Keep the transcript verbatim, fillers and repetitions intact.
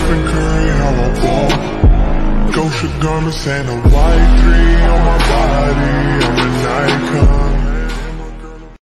Stephen Curry, how I ball. Gosha garments and a white three on my body.